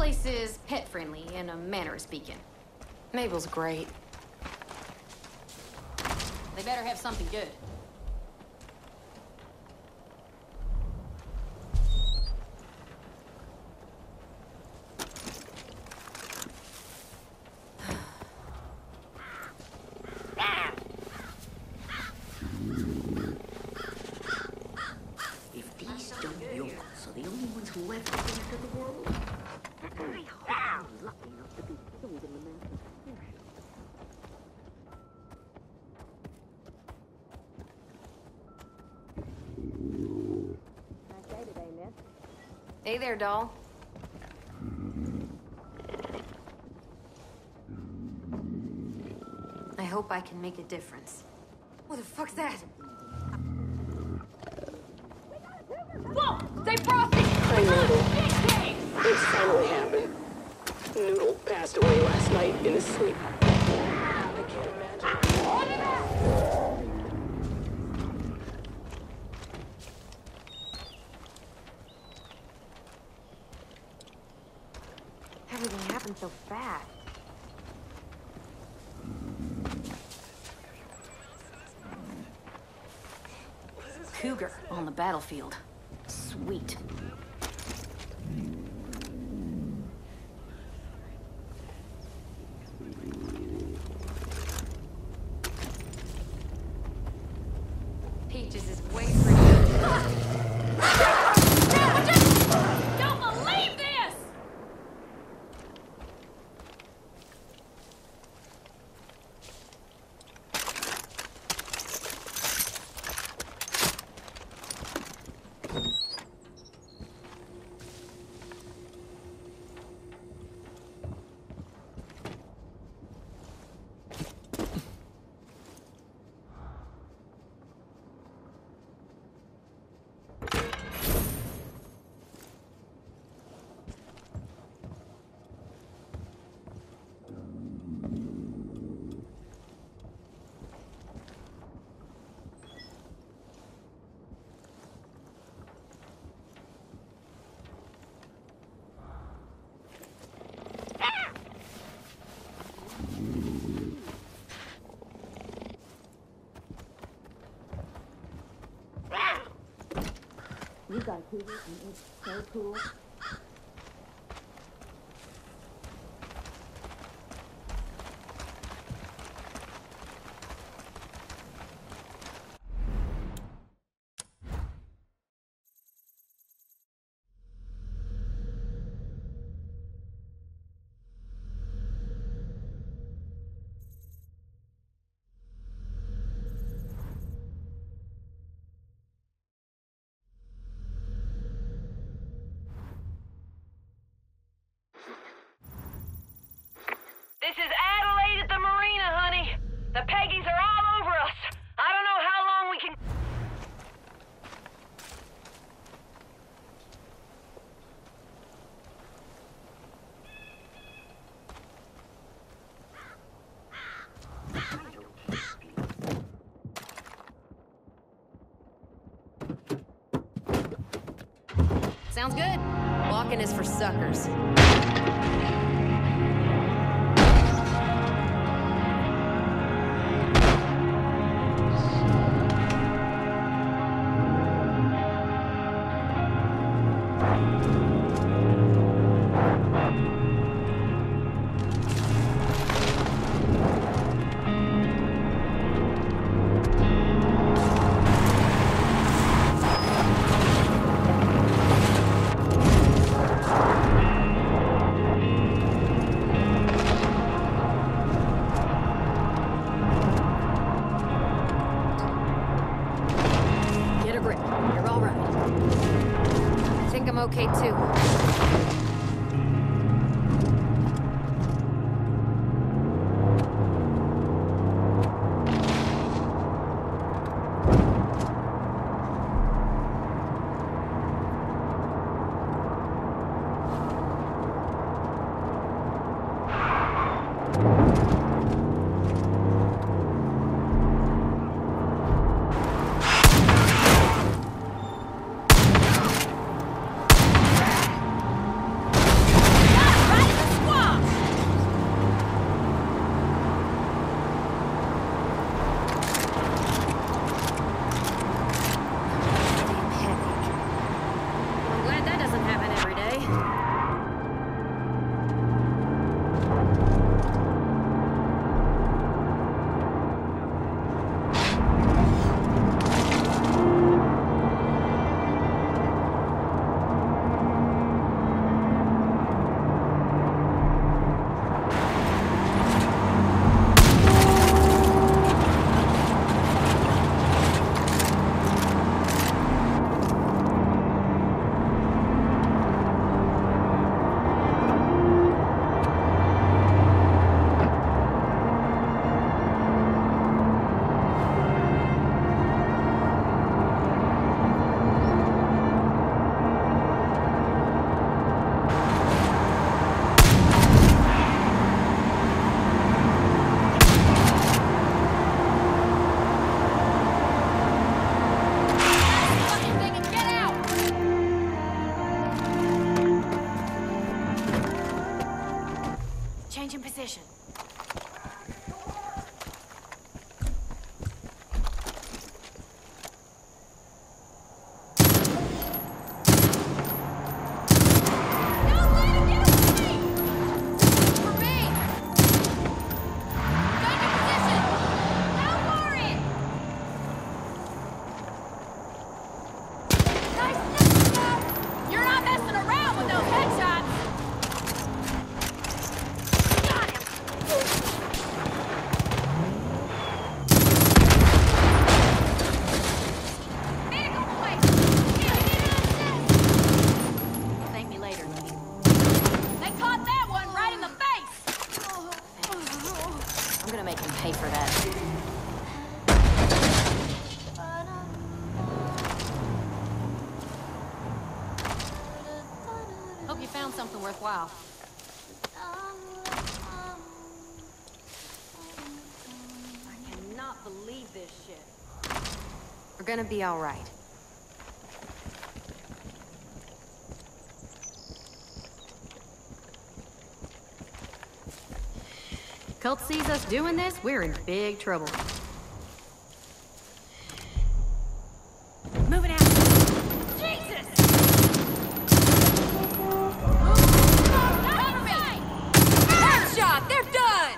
place is pet-friendly, in a manner of speaking. Mabel's great. They better have something good. If these dumb yokels are the only ones who ever came into the world, I hope I'm lucky enough to be killed in the man's execution. Nice day today, Miss. Hey there, doll. I hope I can make a difference. What the fuck's that? Whoa! Stay frosty! Hi, Noodle. It's finally happened. Noodle passed away last night in his sleep. I can't imagine. Everything happened so fast. Cougar on the battlefield. Sweet. Peaches is way prettier. Don't believe this! You got Cougar and it's so cool. This is Adelaide at the marina, honey. The Peggies are all over us. I don't know how long we can... Sounds good. Walking is for suckers. Get a grip. You're all right. I think I'm okay too. found something worthwhile. I cannot believe this shit. We're gonna be all right. Cult sees us doing this, we're in big trouble. Moving out. Jesus! Cover me! Headshot! They're done!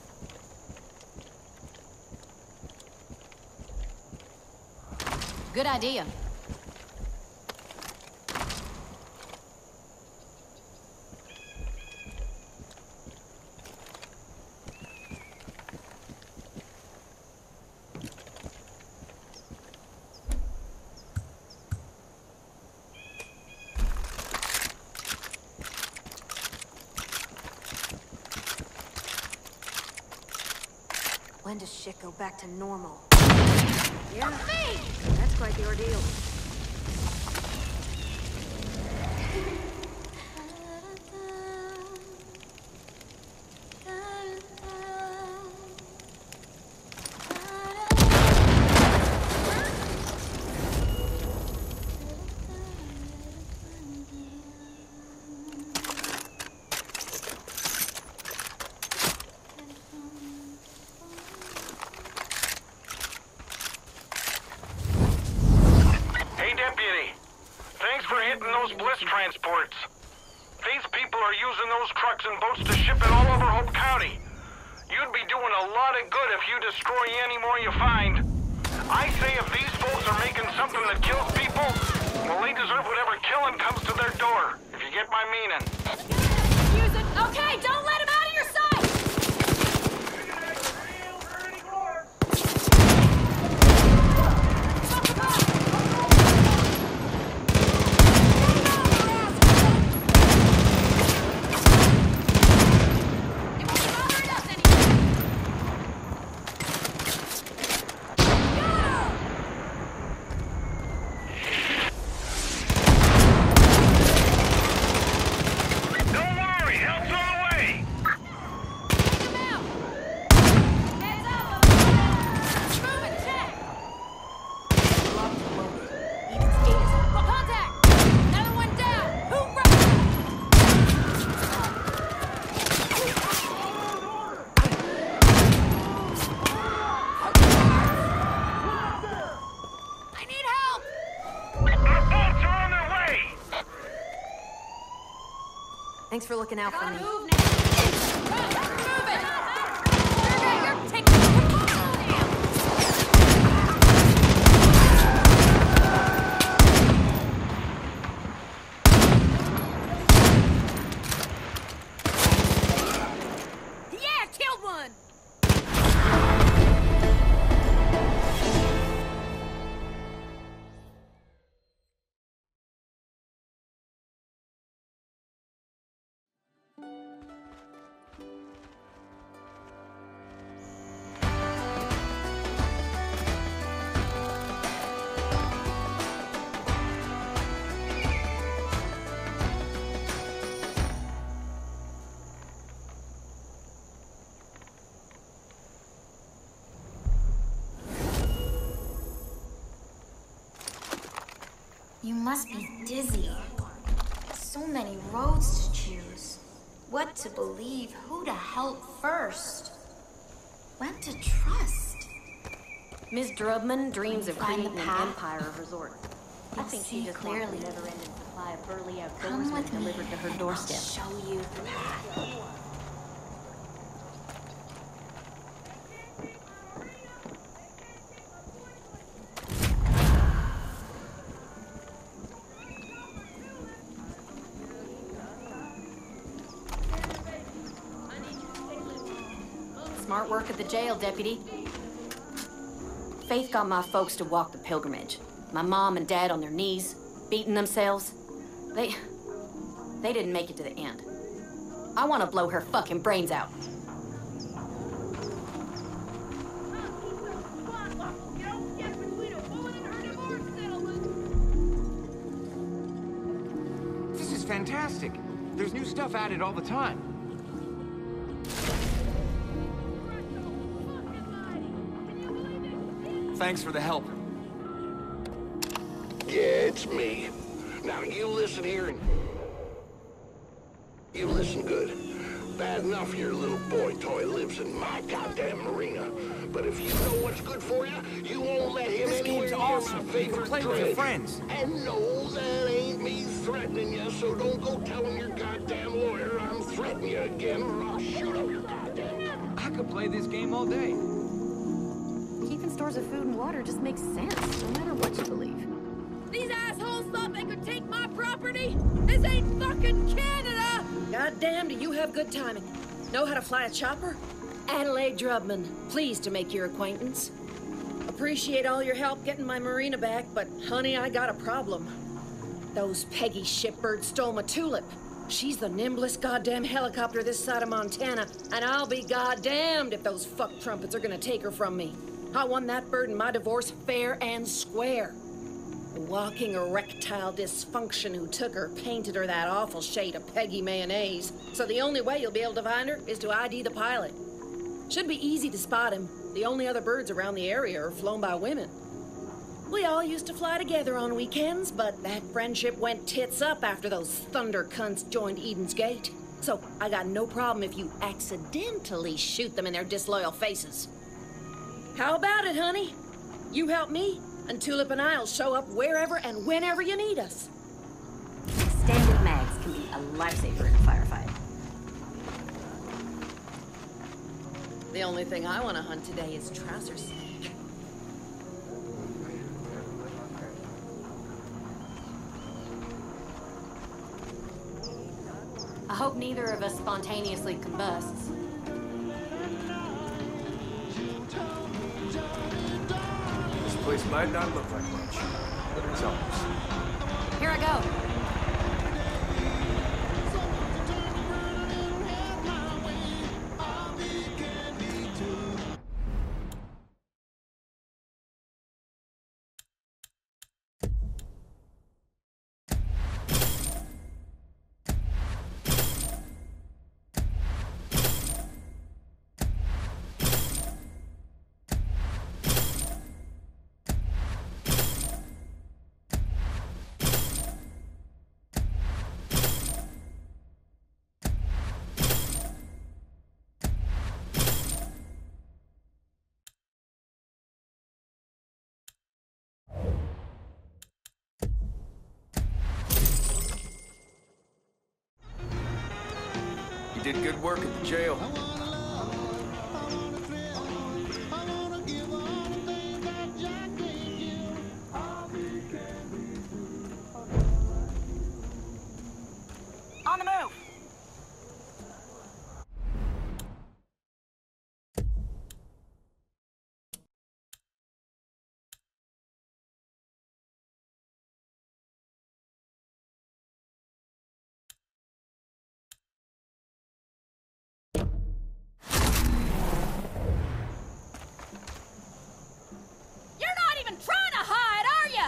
Good idea. When does shit go back to normal? Yeah. That's quite the ordeal. Transports. These people are using those trucks and boats to ship it all over Hope County. You'd be doing a lot of good if you destroy any more you find. I say if these folks are making something that kills people, well, they deserve whatever killing comes to their door, if you get my meaning. Use it. Okay, don't let him out of your sight! Thanks for looking out for me. Move now! Move it! You're taking Yeah, killed one! You must be dizzy. So many roads to choose. What to believe, who to help first. When to trust. Ms. Drubman dreams of Find the creating an path. empire of resorts. I You'll think see she just clearly. wants a never-ending supply of burly Come outdoorsmen with me. delivered to her doorstep. I'll show you the path. Smart work at the jail, Deputy. Faith got my folks to walk the pilgrimage. My mom and dad on their knees, beating themselves. They didn't make it to the end. I want to blow her fucking brains out. This is fantastic. There's new stuff added all the time. Thanks for the help. Yeah, it's me. Now you listen here and... You listen good. Bad enough your little boy toy lives in my goddamn marina. But if you know what's good for you, you won't let him This anywhere game's near awesome. my You can favorite play with your dredge. friends. And no, that ain't me threatening you, so don't go telling your goddamn lawyer I'm threatening you again, or I'll shoot up your goddamn... I could play this game all day. Keeping stores of food and water just makes sense, no matter what you believe. These assholes thought they could take my property? This ain't fucking Canada! Goddamn, do you have good timing. Know how to fly a chopper? Adelaide Drubman, pleased to make your acquaintance. Appreciate all your help getting my marina back, but honey, I got a problem. Those Peggy shipbirds stole my Tulip. She's the nimblest goddamn helicopter this side of Montana, and I'll be goddamned if those fuck trumpets are gonna take her from me. I won that bird in my divorce fair and square. The walking erectile dysfunction who took her painted her that awful shade of Peggy mayonnaise, so the only way you'll be able to find her is to ID the pilot. Should be easy to spot him. The only other birds around the area are flown by women. We all used to fly together on weekends, but that friendship went tits up after those thunder cunts joined Eden's Gate. So I got no problem if you accidentally shoot them in their disloyal faces. How about it, honey? You help me, and Tulip and I'll show up wherever and whenever you need us. Extended mags can be a lifesaver in a firefight. The only thing I want to hunt today is trouser snake. I hope neither of us spontaneously combusts. This place might not look like much, but it's ours. Here I go. You did good work at the jail. On the move! You're not even trying to hide, are ya?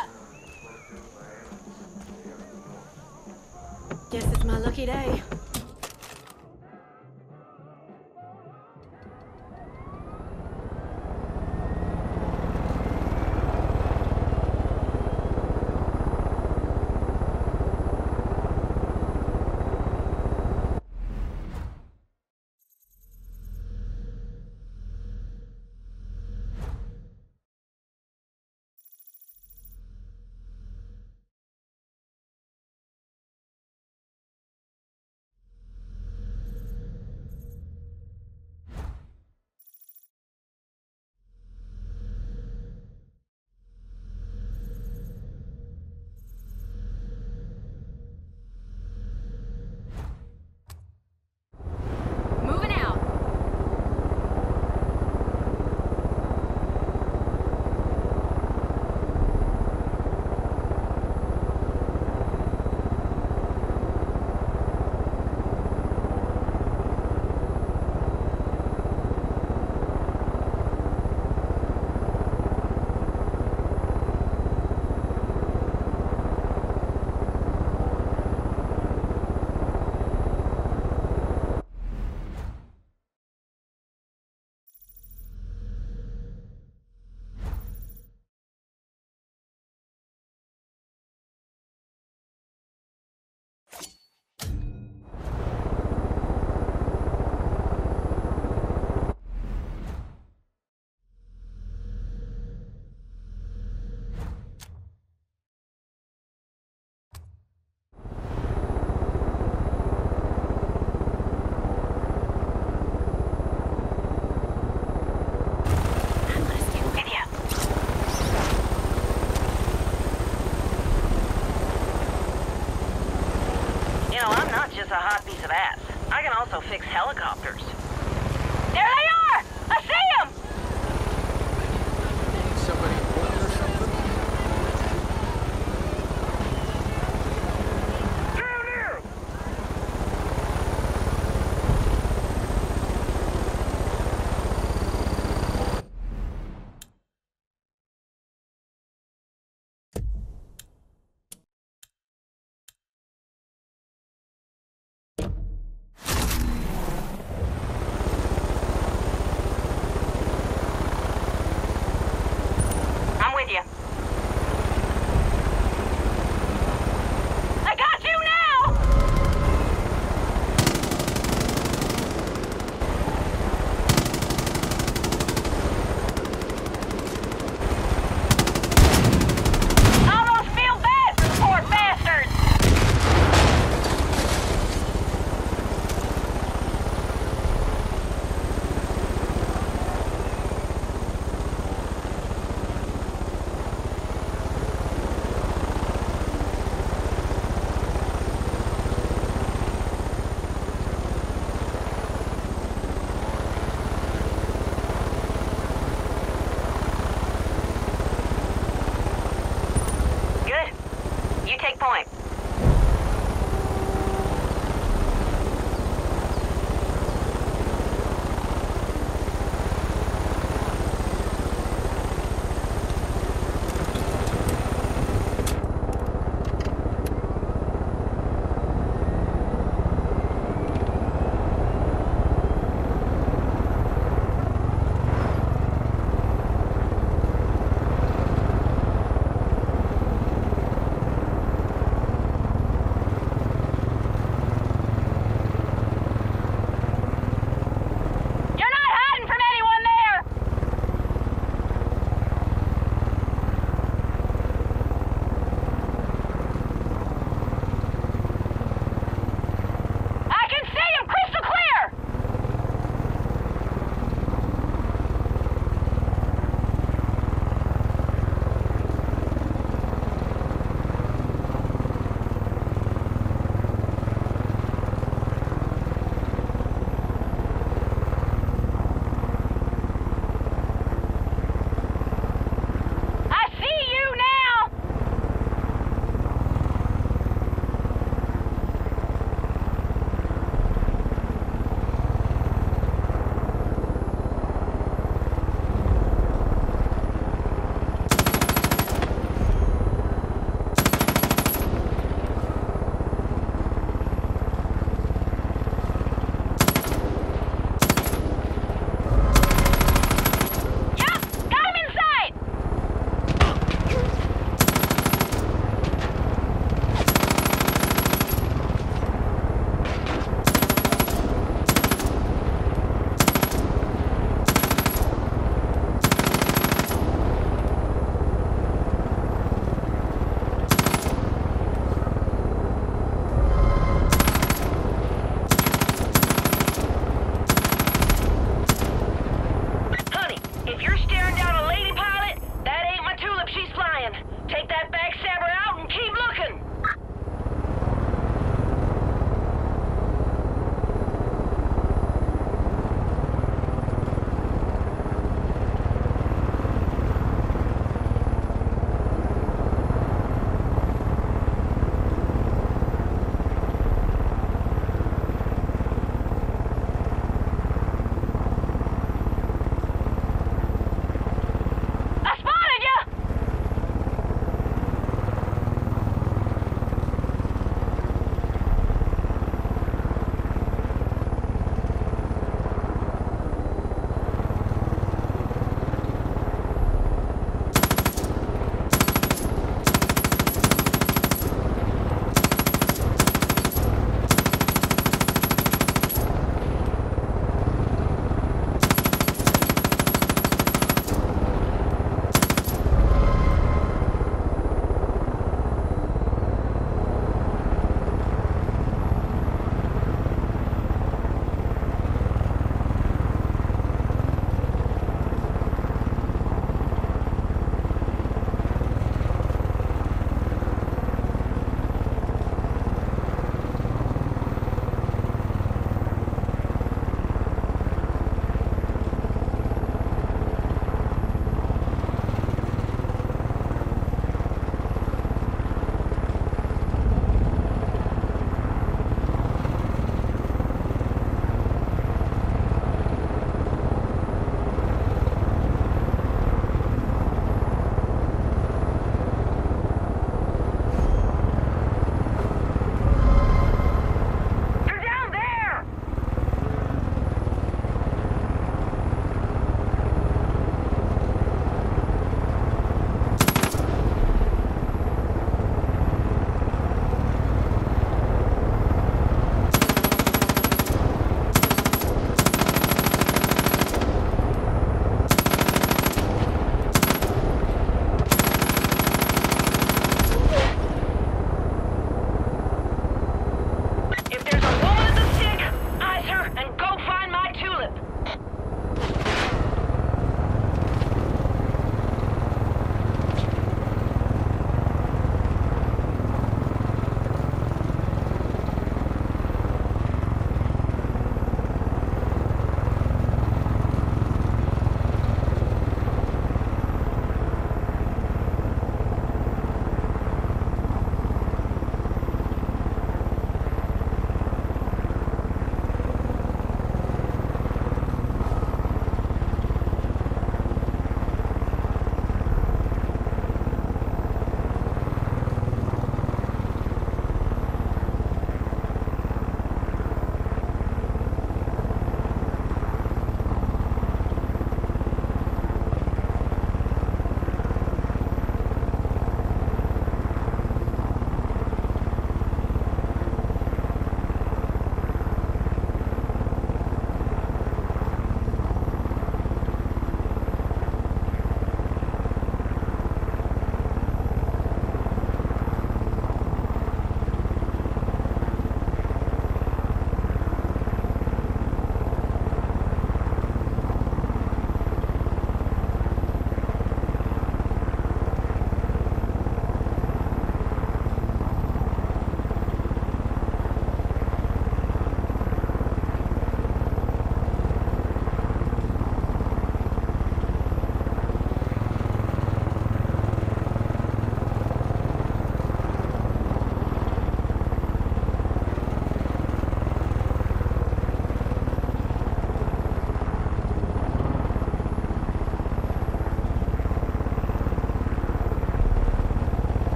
Guess it's my lucky day. to that. I can also fix helicopters. There they are! I see them! Somebody important or something? Down here! I'm with you. I got you now! I almost feel bad for the poor bastards! Good. You take point.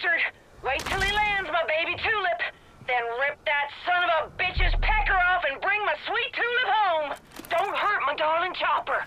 bastard! Wait till he lands, my baby tulip! Then rip that son of a bitch's pecker off and bring my sweet tulip home! Don't hurt my darling Chopper!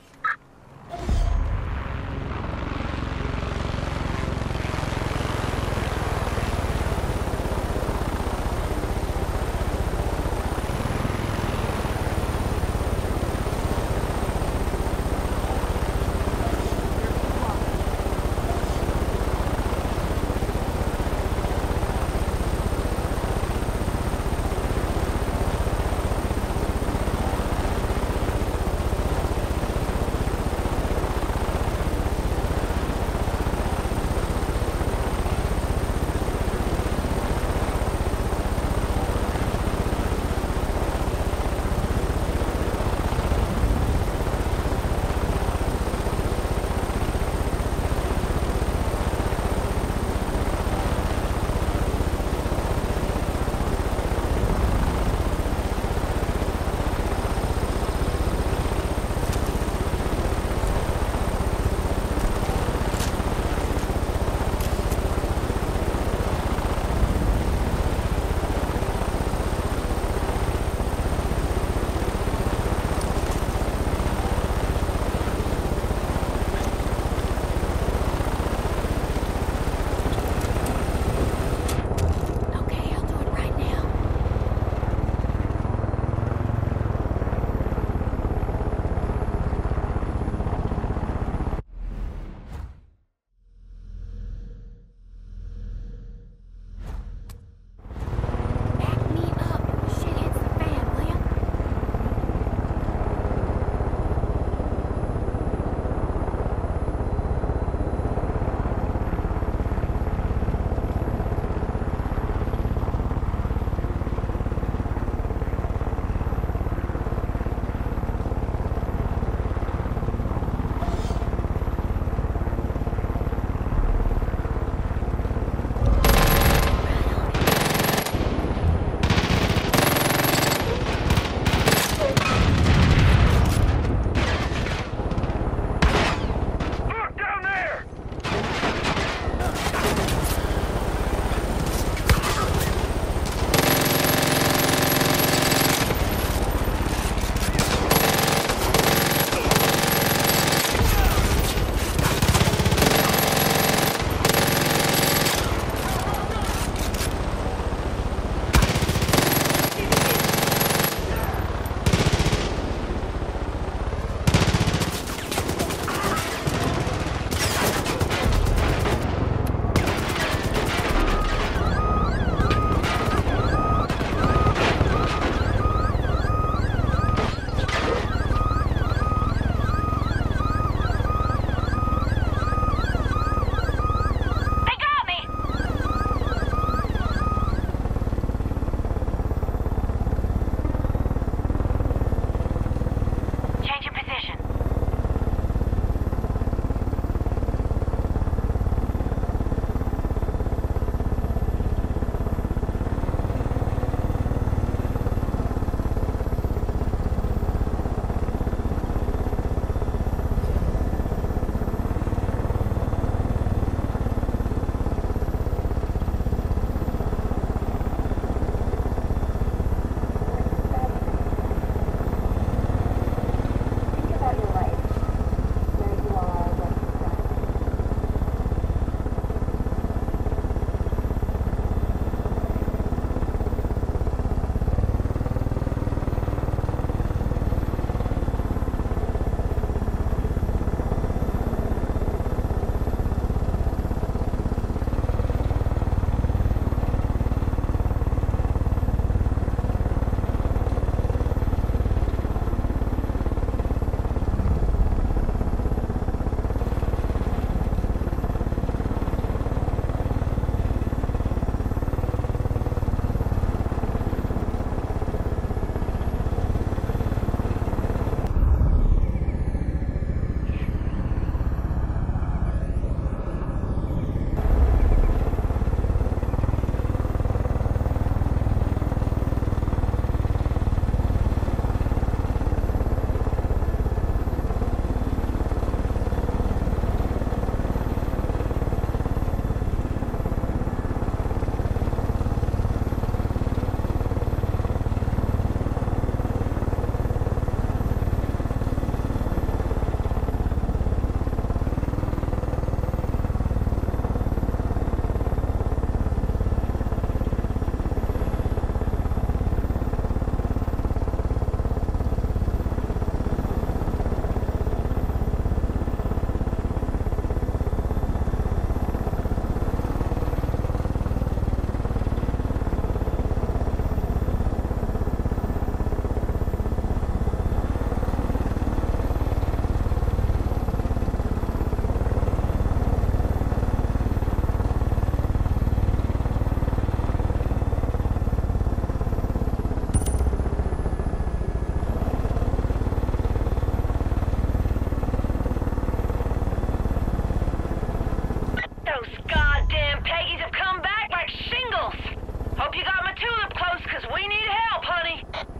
Those goddamn Peggies have come back like shingles. Hope you got my tulip close, because we need help, honey.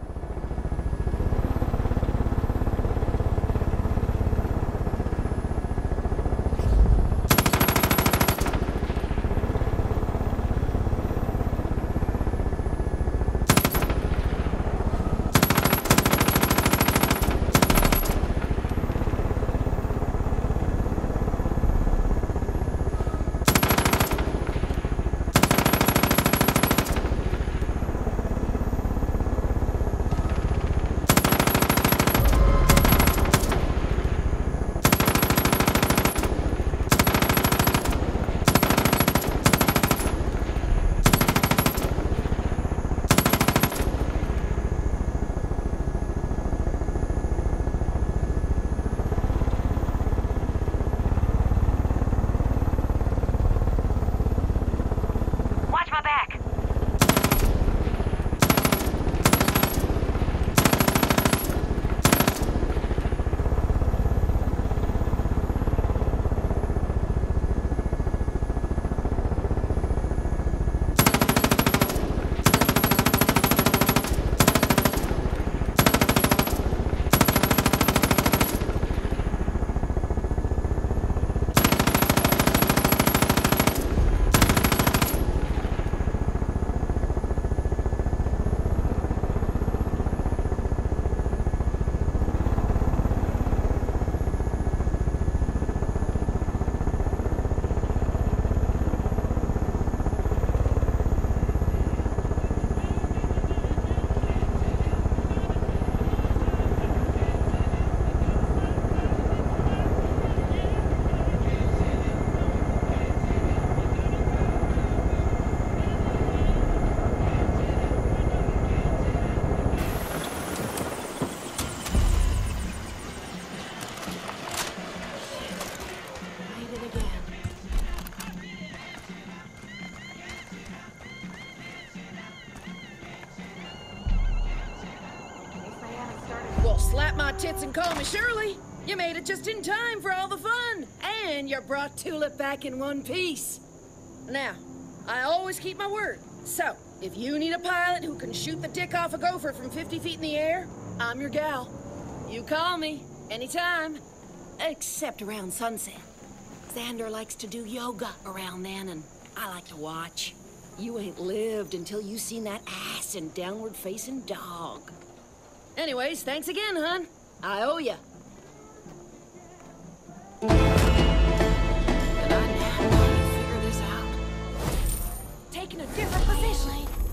Slap my tits and call me Shirley. You made it just in time for all the fun. And you brought Tulip back in one piece. Now, I always keep my word. So, if you need a pilot who can shoot the dick off a gopher from 50 feet in the air, I'm your gal. You call me anytime. Except around sunset. Xander likes to do yoga around then, and I like to watch. You ain't lived until you seen that ass and downward-facing dog. Anyways, thanks again, hon. I owe ya. Can I now figure this out? Taking a different position.